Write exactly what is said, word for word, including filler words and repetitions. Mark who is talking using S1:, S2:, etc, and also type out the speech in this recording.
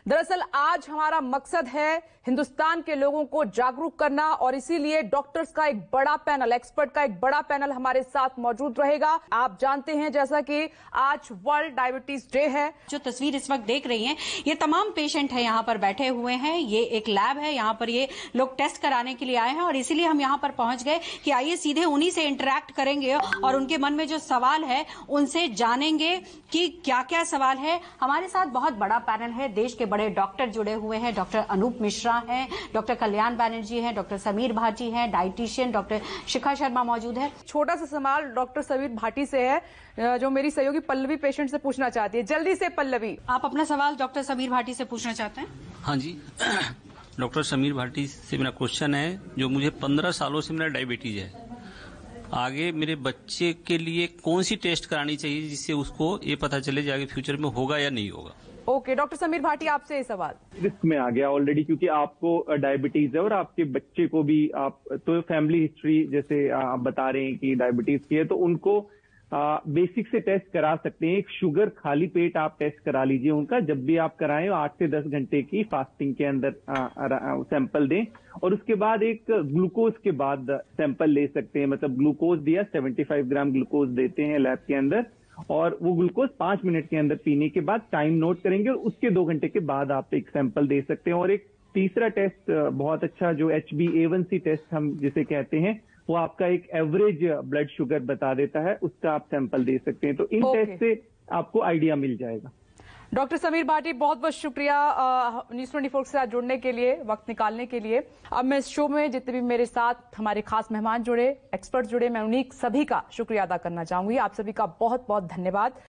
S1: दरअसल आज हमारा मकसद है हिंदुस्तान के लोगों को जागरूक करना और इसीलिए डॉक्टर्स का एक बड़ा पैनल, एक्सपर्ट का एक बड़ा पैनल हमारे साथ मौजूद रहेगा। आप जानते हैं जैसा कि आज वर्ल्ड डायबिटीज डे है।
S2: जो तस्वीर इस वक्त देख रही हैं, ये तमाम पेशेंट हैं यहाँ पर बैठे हुए हैं। ये एक लैब है, यहाँ पर ये लोग टेस्ट कराने के लिए आए हैं और इसीलिए हम यहाँ पर पहुंच गए कि आइए सीधे उन्हीं से इंटरेक्ट करेंगे और उनके मन में जो सवाल है उनसे जानेंगे कि क्या क्या सवाल है। हमारे साथ बहुत बड़ा पैनल है, देश के बड़े डॉक्टर जुड़े हुए हैं। डॉक्टर अनूप मिश्रा हैं, डॉक्टर कल्याण बैनर्जी हैं, डॉक्टर समीर भाटी हैं, डाइटिशियन डॉक्टर शिखा शर्मा मौजूद है।
S1: छोटा सा सवाल डॉक्टर समीर भाटी से है जो मेरी सहयोगी पल्लवी पेशेंट से पूछना चाहती है। जल्दी से पल्लवी,
S2: आप अपना सवाल डॉक्टर समीर भाटी से पूछना चाहते हैं?
S3: हाँ जी, डॉक्टर समीर भाटी से मेरा क्वेश्चन है, जो मुझे पंद्रह सालों से मेरा डायबिटीज है, आगे मेरे बच्चे के लिए कौन सी टेस्ट करानी चाहिए जिससे उसको ये पता चले जाए फ्यूचर में होगा या नहीं होगा?
S1: Okay okay, doctor Sameer Bhati आपसे ये सवाल।
S4: रिस्क में आ गया ऑलरेडी, क्योंकि आपको डायबिटीज है और आपके बच्चे को भी, आप तो फैमिली हिस्ट्री जैसे आप बता रहे हैं कि डायबिटीज की है, तो उनको बेसिक से टेस्ट करा सकते हैं। एक शुगर खाली पेट आप टेस्ट करा लीजिए उनका, जब भी आप कराएं आठ से दस घंटे की फास्टिंग के अंदर सैंपल दें और उसके बाद एक ग्लूकोज के बाद सैंपल ले सकते हैं। मतलब ग्लूकोज दिया, पचहत्तर ग्राम ग्लूकोज देते हैं लैब के अंदर और वो ग्लूकोज पांच मिनट के अंदर पीने के बाद टाइम नोट करेंगे और उसके दो घंटे के बाद आप एक सैंपल दे सकते हैं। और एक तीसरा टेस्ट बहुत अच्छा, जो H B A one C test हम जिसे कहते हैं, वो आपका एक एवरेज ब्लड शुगर बता देता है, उसका आप सैंपल दे सकते हैं। तो इन
S1: okay.
S4: टेस्ट से आपको आइडिया मिल जाएगा।
S1: डॉक्टर समीर भाटी, बहुत बहुत शुक्रिया न्यूज़ ट्वेंटी फोर के साथ जुड़ने के लिए, वक्त निकालने के लिए। अब मैं इस शो में जितने भी मेरे साथ हमारे खास मेहमान जुड़े, एक्सपर्ट जुड़े, मैं उन्हीं सभी का शुक्रिया अदा करना चाहूंगी। आप सभी का बहुत बहुत धन्यवाद।